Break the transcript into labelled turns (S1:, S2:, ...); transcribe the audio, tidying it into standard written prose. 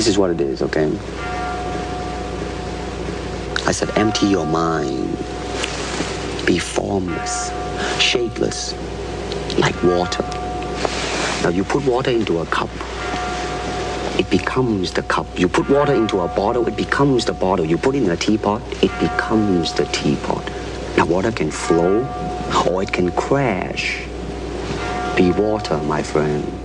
S1: This is what it is, okay? I said, empty your mind. Be formless, shapeless, like water. Now you put water into a cup, it becomes the cup. You put water into a bottle, it becomes the bottle. You put it in a teapot, it becomes the teapot. Now water can flow or it can crash. Be water, my friend.